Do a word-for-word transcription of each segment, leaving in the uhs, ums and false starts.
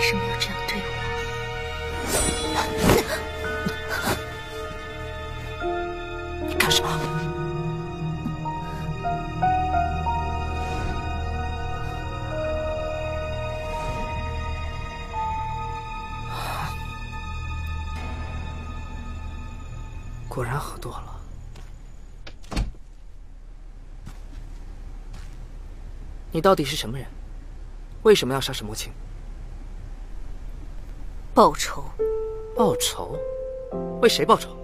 什么要这样对我？你干什么？果然喝多了。你到底是什么人？为什么要杀沈墨清？ 报仇。 报仇？为谁报仇？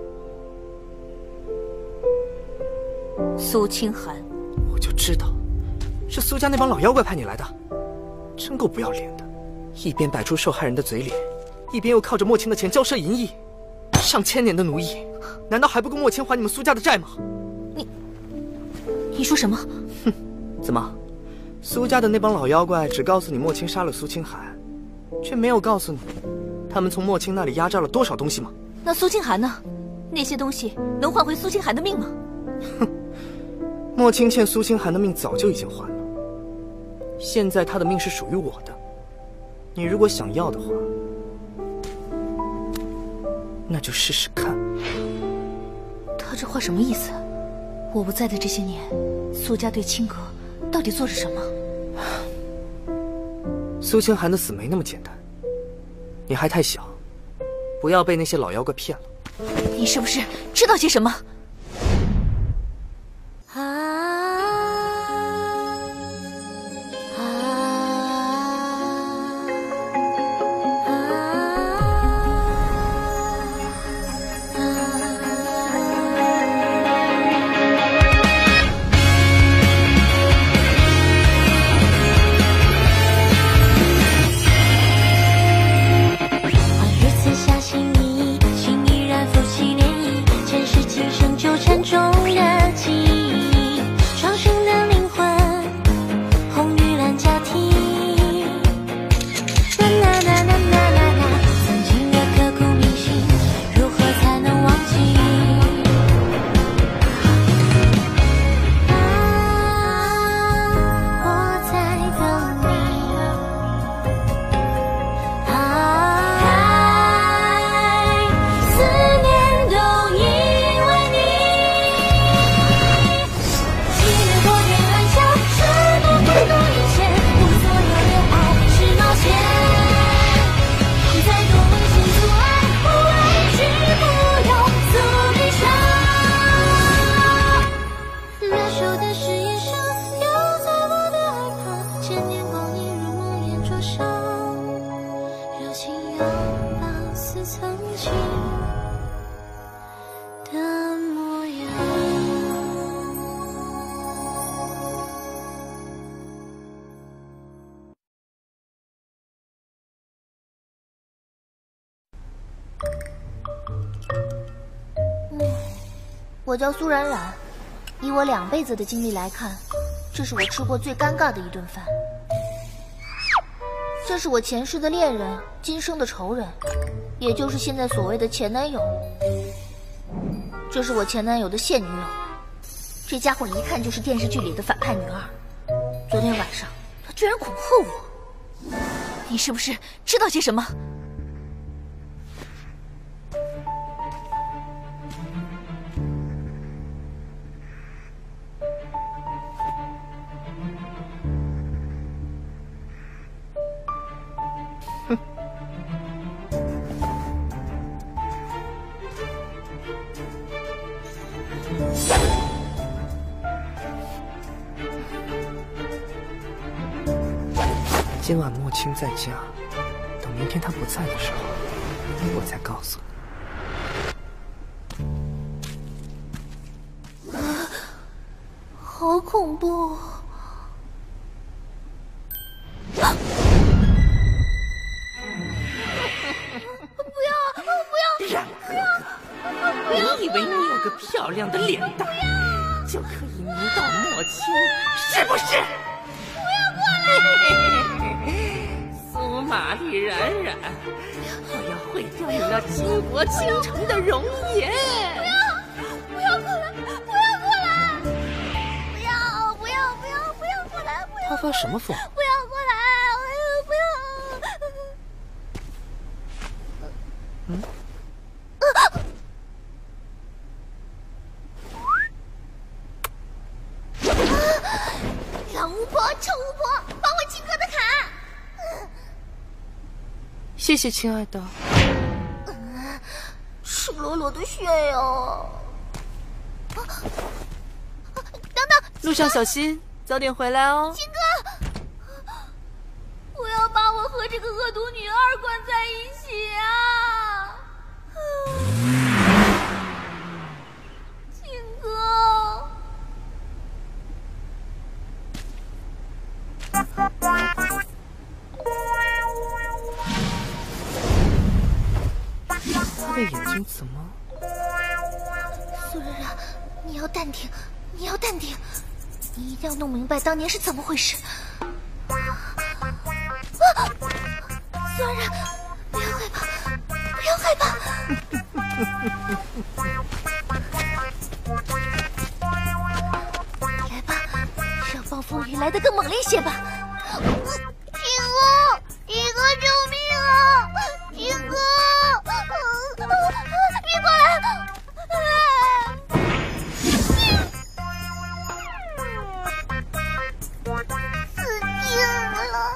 苏清寒。 我就知道，是苏家那帮老妖怪派你来的，真够不要脸的！一边摆出受害人的嘴脸，一边又靠着墨清的钱骄奢淫逸，上千年的奴役，难道还不够墨清还你们苏家的债吗？ 你，你说什么？ 哼，怎么？苏家的那帮老妖怪只告诉你墨清杀了苏清寒，却没有告诉你，他们从墨清那里压榨了多少东西吗？ 那苏清寒呢？那些东西能换回苏清寒的命吗？ 哼，墨清欠苏清寒的命早就已经还了，现在他的命是属于我的。你如果想要的话，那就试试看。 他这话什么意思？我不在的这些年，苏家对清阁到底做着什么？ 苏清寒的死没那么简单，你还太小，不要被那些老妖怪骗了。 你是不是知道些什么？ 我叫苏冉冉，以我两辈子的经历来看，这是我吃过最尴尬的一顿饭。这是我前世的恋人，今生的仇人，也就是现在所谓的前男友。这是我前男友的现女友，这家伙一看就是电视剧里的反派女二。昨天晚上，他居然恐吓我。 你是不是知道些什么？ 今晚墨清在家，等明天他不在的时候，我再告诉你。啊，好恐怖！啊！不要！不要！ 冉哥哥，你以为你有个漂亮的脸蛋，就可以迷倒墨清，是不是？ 不要过来！ 苏玛丽冉冉，我要毁掉你那倾国倾城的容颜！ 不要！不要过来！不要过来！不要！不要！不要！不要过来！不要！ 他发什么疯？ 不要过来！不要！ 臭巫婆，还我亲哥的卡！ 谢谢，亲爱的。 嗯，赤裸裸的血呀！啊！等等， 路上小心，早点回来哦。 亲哥，不要把我和这个恶毒女二关在一起啊！亲哥。 他的眼睛怎么？ 苏冉冉，你要淡定，你要淡定，你一定要弄明白当年是怎么回事。啊！苏冉冉，不要害怕，不要害怕。来吧，让暴风雨来得更猛烈些吧。金哥，金哥，救命啊！金哥，别过来！死定了！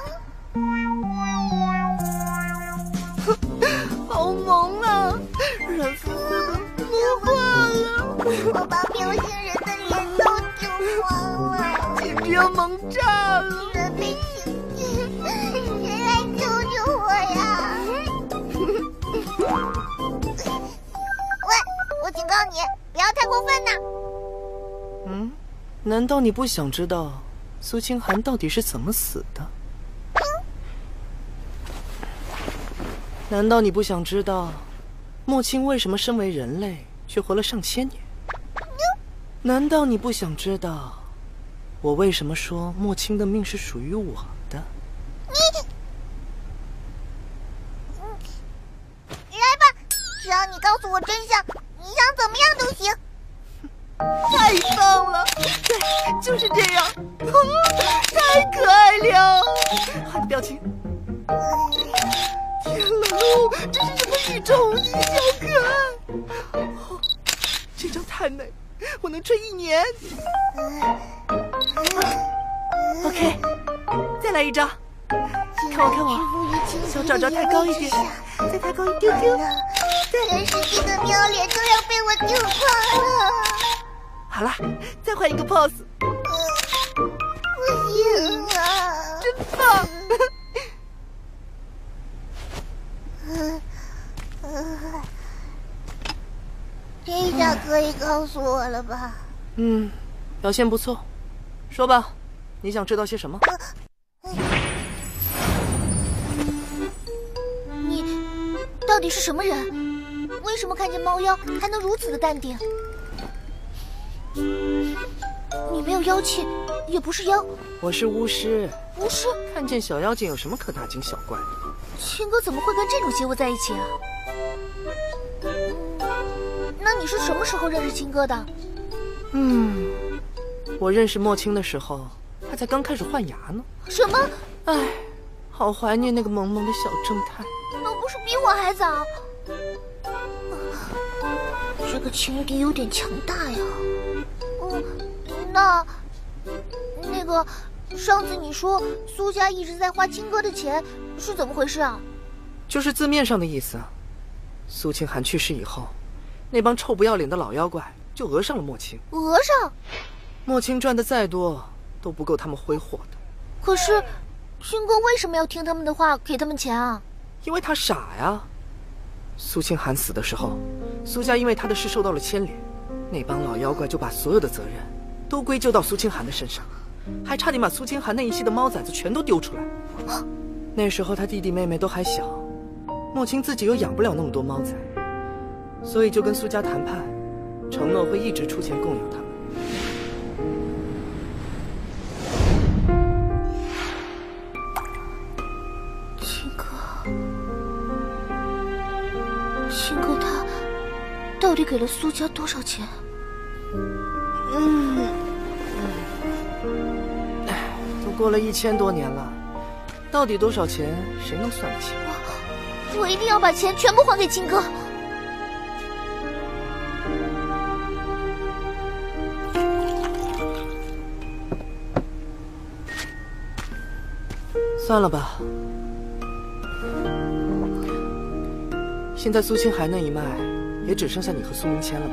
好萌啊，软丝丝的魔化了。 我把喵星人的脸都丢光了， 简直要萌炸了！ 准备请谁来救救我呀？喂，我警告你，不要太过分呐！ 嗯，难道你不想知道苏清寒到底是怎么死的？ 嗯、 难道你不想知道莫青为什么身为人类却活了上千年？ 嗯、 难道你不想知道我为什么说莫青的命是属于我的？ 你，来吧，只要你告诉我真相，你想怎么样都行。 太棒了，对，就是这样，太可爱了！他的表情，天哪，这是什么宇宙无敌小可爱？哦，这张太美，我能吹一年。OK， 再来一张，看我看我，小爪爪抬高一点，再抬高一丢丢。对， 全世界的喵脸都要被我丢光了。 好了，再换一个 pose。 不行啊！ 真棒！ 这下可以告诉我了吧？ 嗯，表现不错。说吧，你想知道些什么？ 你到底是什么人？为什么看见猫妖还能如此的淡定？你没有妖气，也不是妖。 我是巫师。 巫师看见小妖精有什么可大惊小怪的？ 青哥怎么会跟这种邪物在一起啊？那你是什么时候认识青哥的？ 嗯，我认识莫青的时候，他才刚开始换牙呢。 什么？ 唉，好怀念那个萌萌的小正太。 那不是比我还早？这个情敌有点强大呀。嗯，那那个上次你说苏家一直在花青哥的钱，是怎么回事啊？ 就是字面上的意思啊。苏清寒去世以后，那帮臭不要脸的老妖怪就讹上了莫青。 讹上？ 莫青赚的再多，都不够他们挥霍的。 可是青哥为什么要听他们的话，给他们钱啊？ 因为他傻呀。苏清寒死的时候，苏家因为他的事受到了牵连，那帮老妖怪就把所有的责任都归咎到苏清寒的身上，还差点把苏清寒那一系的猫崽子全都丢出来。那时候他弟弟妹妹都还小，莫青自己又养不了那么多猫崽，所以就跟苏家谈判，承诺会一直出钱供养他们。 青哥，青哥他到底给了苏家多少钱？ 嗯，唉，都过了一千多年了，到底多少钱，谁能算得清？ 我一定要把钱全部还给青哥。 算了吧。现在苏清海那一脉，也只剩下你和苏明谦了吧？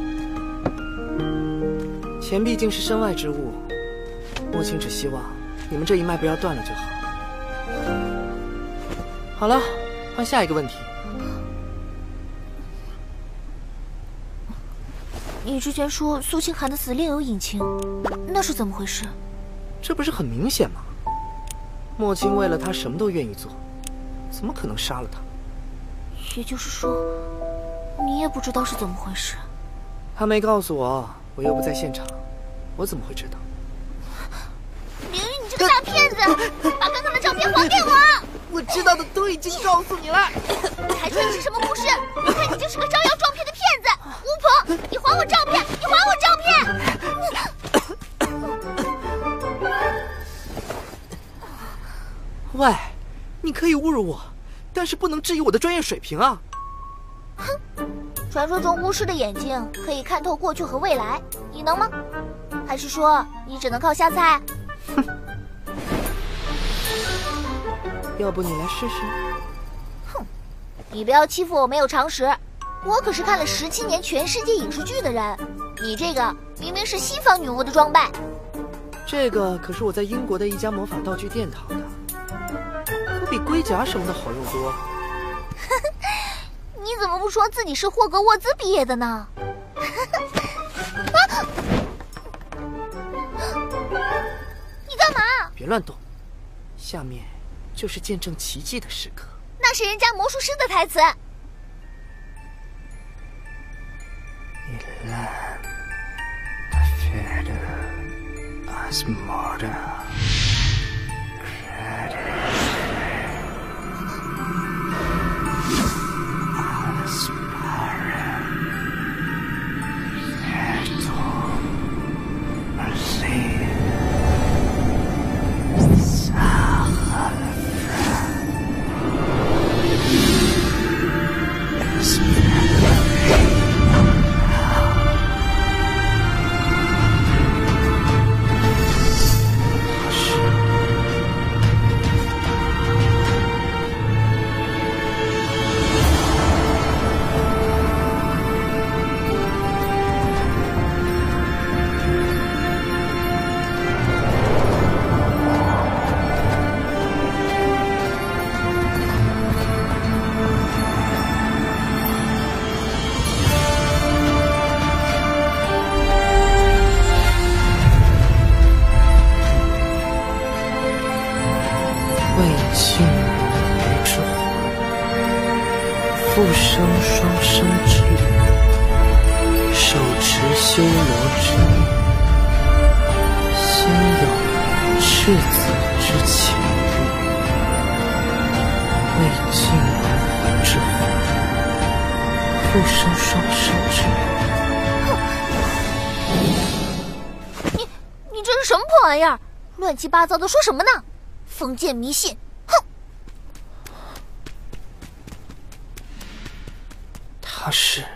钱毕竟是身外之物，莫青只希望你们这一脉不要断了就好。好了，换下一个问题。 你之前说苏清寒的死另有隐情，那是怎么回事？ 这不是很明显吗？莫青为了他什么都愿意做，怎么可能杀了他？ 也就是说，你也不知道是怎么回事？ 他没告诉我，我又不在现场，我怎么会知道？ 明宇，你这个大骗子，把刚刚的照片还给我！ 我知道的都已经告诉你了。 还说你是什么不是？我看你就是个招摇撞骗的骗子！巫婆，你还我照片！你还我照片！ 喂，你可以侮辱我，但是不能质疑我的专业水平啊！ 哼，传说中巫师的眼睛可以看透过去和未来，你能吗？还是说你只能靠瞎猜？ 哼，要不你来试试？ 哼，你不要欺负我没有常识，我可是看了十七年全世界影视剧的人，你这个明明是西方女巫的装扮。 这个可是我在英国的一家魔法道具店淘的。可比龟甲什么的好用多。 你怎么不说自己是霍格沃兹毕业的呢？啊、你干嘛？ 别乱动，下面就是见证奇迹的时刻。 那是人家魔术师的台词。 复生双生之力，手持修罗之力，先有赤子之情，未尽轮回之火，复生双生之力。你你这是什么破玩意儿？乱七八糟的说什么呢？封建迷信！哼！ 他是。